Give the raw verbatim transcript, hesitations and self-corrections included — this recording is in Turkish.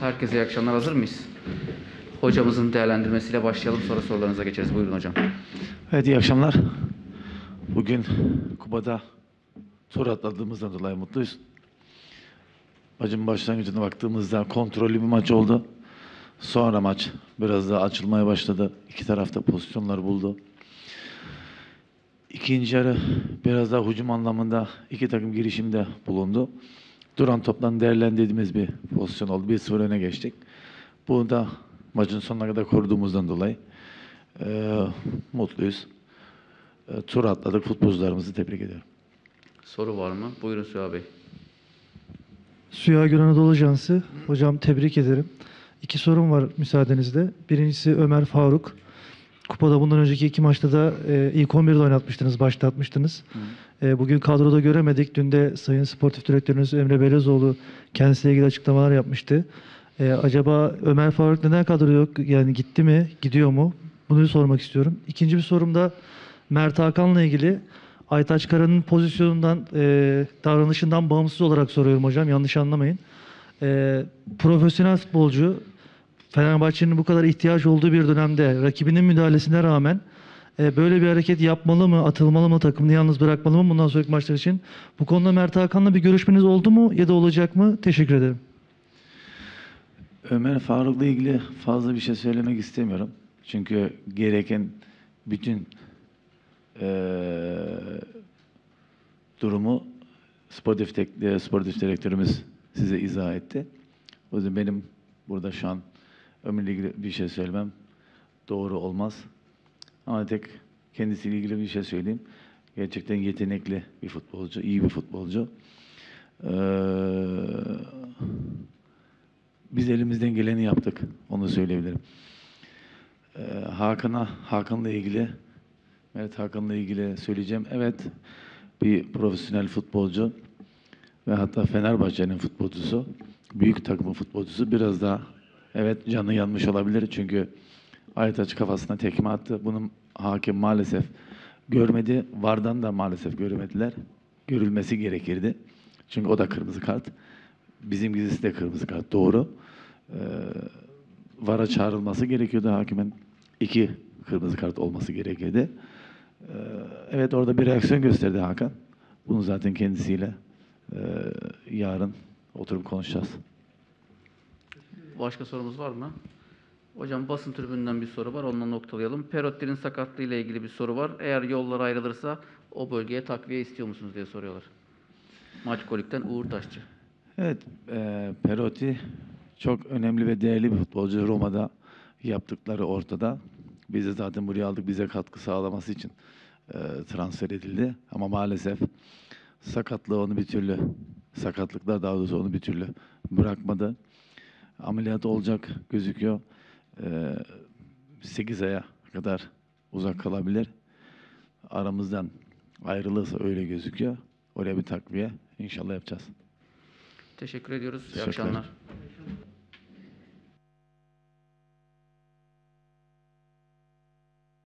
Herkese iyi akşamlar. Hazır mıyız? Hocamızın değerlendirmesiyle başlayalım. Sonra sorularınıza geçeriz. Buyurun hocam. Evet, iyi akşamlar. Bugün Kuba'da tur atladığımızdan dolayı mutluyuz. Maçın başlangıcına baktığımızda kontrollü bir maç oldu. Sonra maç biraz daha açılmaya başladı. İki tarafta pozisyonlar buldu. İkinci yarı biraz daha hücum anlamında iki takım girişimde bulundu. Duran toptan değerlendirdiğimiz bir pozisyon oldu. bir sıfır öne geçtik. Bunu da maçın sonuna kadar koruduğumuzdan dolayı e, mutluyuz. E, tur atladık. Futbolcularımızı tebrik ediyorum. Soru var mı? Buyurun Süha Bey. Suya Gül Anadolu Ajansı. Hocam tebrik ederim. İki sorum var müsaadenizle. Birincisi Ömer Faruk. Kupada bundan önceki iki maçta da e, ilk on birde oynatmıştınız, başlatmıştınız. E, bugün kadroda göremedik. Dün de Sayın Sportif Direktörünüz Emre Belezoğlu kendisiyle ilgili açıklamalar yapmıştı. E, acaba Ömer Faruk neden kadroda yok? Yani gitti mi, gidiyor mu? Bunu sormak istiyorum. İkinci bir sorum da Mert Hakan'la ilgili. Aytaç Kara'nın pozisyonundan, e, davranışından bağımsız olarak soruyorum hocam. Yanlış anlamayın. E, profesyonel futbolcu, Fenerbahçe'nin bu kadar ihtiyaç olduğu bir dönemde rakibinin müdahalesine rağmen e, böyle bir hareket yapmalı mı, atılmalı mı, takımını yalnız bırakmalı mı bundan sonraki maçlar için? Bu konuda Mert Hakan'la bir görüşmeniz oldu mu ya da olacak mı? Teşekkür ederim. Ömer Faruk'la ilgili fazla bir şey söylemek istemiyorum. Çünkü gereken bütün e, durumu sportif, tek, sportif direktörümüz size izah etti. O yüzden benim burada şu an Ömer'le ilgili bir şey söylemem doğru olmaz. Ama tek kendisiyle ilgili bir şey söyleyeyim. Gerçekten yetenekli bir futbolcu, iyi bir futbolcu. Ee, biz elimizden geleni yaptık, onu söyleyebilirim. Ee, Hakan'a, Hakan'la ilgili, evet Hakan'la ilgili söyleyeceğim. Evet, bir profesyonel futbolcu ve hatta Fenerbahçe'nin futbolcusu, büyük takımın futbolcusu. Biraz daha evet canı yanmış olabilir çünkü Aytaç kafasına tekme attı. Bunu hakem maalesef görmedi. VAR'dan da maalesef görmediler. Görülmesi gerekirdi. Çünkü o da kırmızı kart. Bizim gizlisi de kırmızı kart. Doğru. Ee, VAR'a çağrılması gerekiyordu hakimin. İki kırmızı kart olması gerekirdi. Ee, evet orada bir reaksiyon gösterdi Hakan. Bunu zaten kendisiyle e, yarın oturup konuşacağız. Başka sorumuz var mı? Hocam basın tribününden bir soru var. Onunla noktalayalım. Perotti'nin sakatlığı ile ilgili bir soru var. Eğer yollar ayrılırsa o bölgeye takviye istiyor musunuz diye soruyorlar. Maçkolik'ten Uğur Taşçı. Evet, e, Perotti çok önemli ve değerli bir futbolcu. Roma'da yaptıkları ortada. Biz de zaten buraya aldık, bize katkı sağlaması için e, transfer edildi. Ama maalesef sakatlığı onu bir türlü, sakatlıklar daha doğrusu onu bir türlü bırakmadı. Ameliyat olacak gözüküyor. E, sekiz aya kadar uzak kalabilir. Aramızdan ayrılırsa öyle gözüküyor. Oraya bir takviye inşallah yapacağız. Teşekkür ediyoruz. İyi Teşekkürler. akşamlar.